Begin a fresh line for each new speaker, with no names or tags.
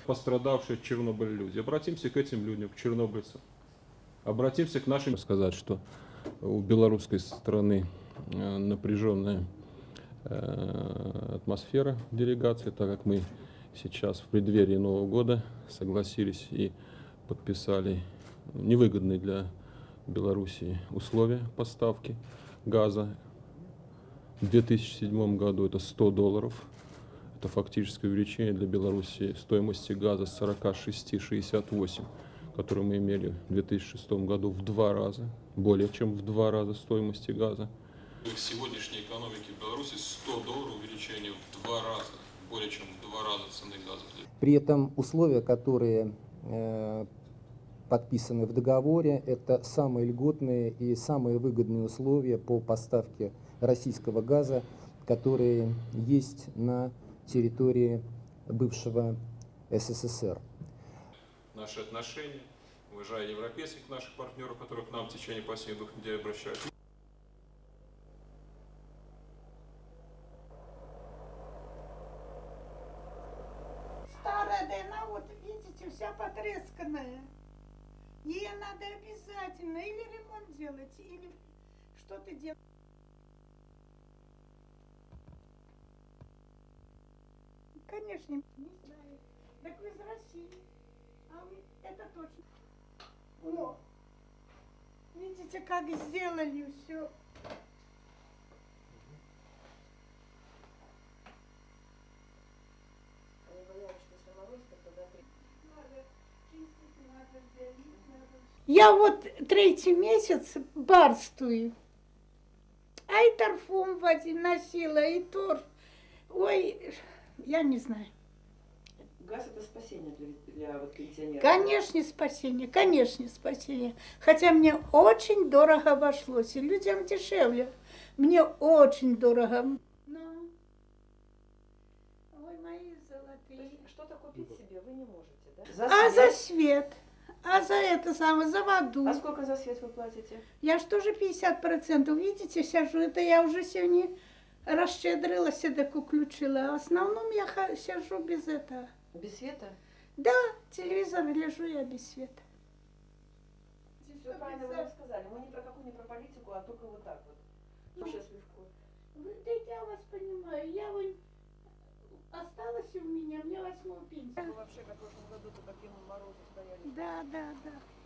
пострадавшие от Чернобыля люди. Обратимся к этим людям, к чернобыльцам. Обратимся к нашим... Сказать, что у белорусской страны напряженная атмосфера делегации, так как мы сейчас в преддверии Нового года согласились и подписали невыгодные для Белоруссии условия поставки газа. В 2007 году это $100. Это фактическое увеличение для Беларуси стоимости газа с 46,68, которую мы имели в 2006 году в 2 раза, более чем в 2 раза стоимости газа. В сегодняшней экономике Беларуси $100 увеличение в 2 раза, более чем в 2 раза цены газа.
При этом условия, которые подписаны в договоре, это самые льготные и самые выгодные условия по поставке российского газа, которые есть на территории бывшего СССР.
Наши отношения, уважая европейских наших партнеров, которые к нам в течение последних 2 недель обращаются.
Старая Дэна, вот видите, вся потресканная. Ей надо обязательно или ремонт делать, или что-то делать. Конечно, не знаю. Так вы из России. А вы, это точно. О, видите, как сделали все. Я вот 3-й месяц барствую. А и торфом носила, и торф. Ой, я не знаю.
Газ — это спасение для вот пенсионеров?
Конечно, спасение, конечно, спасение. Хотя мне очень дорого обошлось, и людям дешевле. Мне очень дорого. Ну, ой, мои золотые.
Что-то купить себе вы не можете, да?
За свет, а за это самое, за воду.
А сколько за свет вы платите?
Я ж тоже 50%, видите, сижу, это я уже сегодня расщедрилась, так уключила. В основном я сижу без этого.
Без света?
Да, телевизор лежу я без света.
Все правильно вы нам сказали. Мы ни про какую, ни про политику, а только вот так вот. Ну, сейчас легко.
Да я вас понимаю, я вот осталась у меня, мне 8-ю пенсию.
Вообще, как в прошлом году-то таким морозом стояли.
Да.